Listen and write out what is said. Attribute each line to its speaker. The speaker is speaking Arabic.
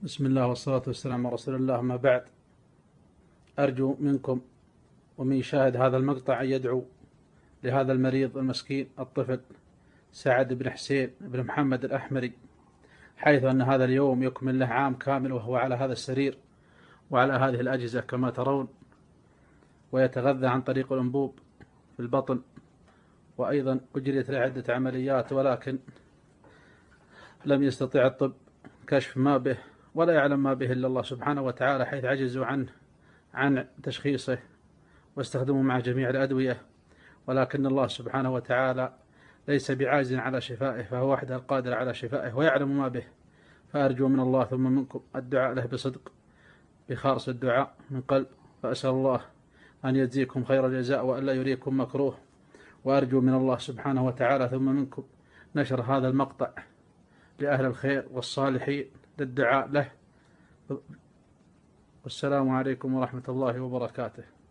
Speaker 1: بسم الله والصلاة والسلام على رسول الله. ما بعد، أرجو منكم ومن يشاهد هذا المقطع أن يدعو لهذا المريض المسكين الطفل سعد بن حسين بن محمد الأحمري، حيث أن هذا اليوم يكمل له عام كامل وهو على هذا السرير وعلى هذه الأجهزة كما ترون، ويتغذى عن طريق الأنبوب في البطن، وأيضا أجريت له عدة عمليات ولكن لم يستطيع الطب كشف ما به، ولا يعلم ما به إلا الله سبحانه وتعالى، حيث عجزوا عن تشخيصه واستخدموا مع جميع الأدوية، ولكن الله سبحانه وتعالى ليس بعاجز على شفائه، فهو وحده القادر على شفائه ويعلم ما به. فأرجو من الله ثم منكم الدعاء له بصدق، بخالص الدعاء من قلب، فأسأل الله أن يجزيكم خير الجزاء وألا يريكم مكروه. وأرجو من الله سبحانه وتعالى ثم منكم نشر هذا المقطع لأهل الخير والصالحين للدعاء له. والسلام عليكم ورحمة الله وبركاته.